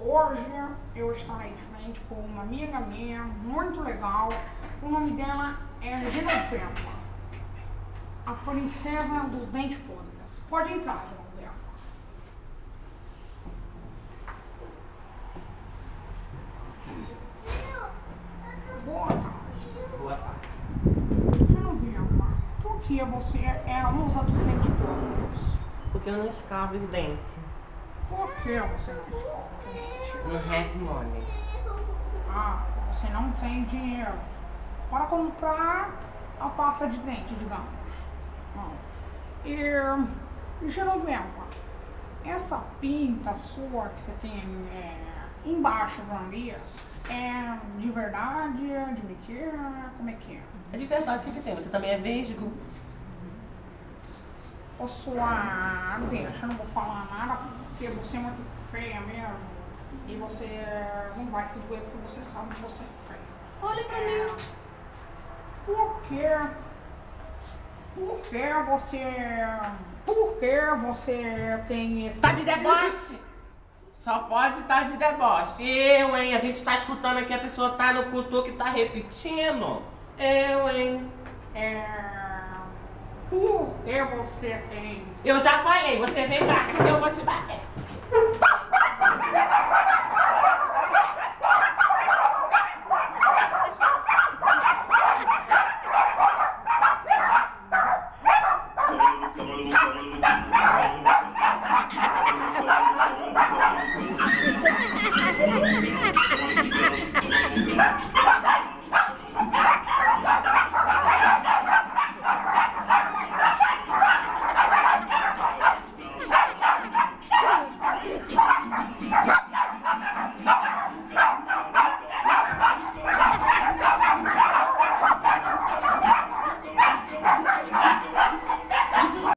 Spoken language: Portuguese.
Hoje eu estarei de frente com uma amiga minha, muito legal. O nome dela é Genoveva, a princesa dos dentes podres. Pode entrar, Genoveva. Boa tarde. Boa tarde. Genoveva, por que você é a musa dos dentes podres? Porque eu não escavo os dentes. Por que você não escova os dentes? Não have money. Ah, você não tem dinheiro para comprar a pasta de dente, digamos. Não. E Genoveva, essa pinta sua que você tem embaixo do nariz é de verdade, é de mentira? Como é que é? É de verdade o que tem. Você também é vesgo? Ô sua, deixa, eu não vou falar nada porque você é muito feia mesmo. E você não vai se doer porque você sabe que você é feia. Olha pra mim. Por que você tem esse... Tá de deboche? Só pode estar de deboche. Eu, hein? A gente tá escutando aqui, a pessoa tá no culto que tá repetindo. Eu, hein? Por que você tem... Eu já falei, você vem pra cá que eu vou te bater.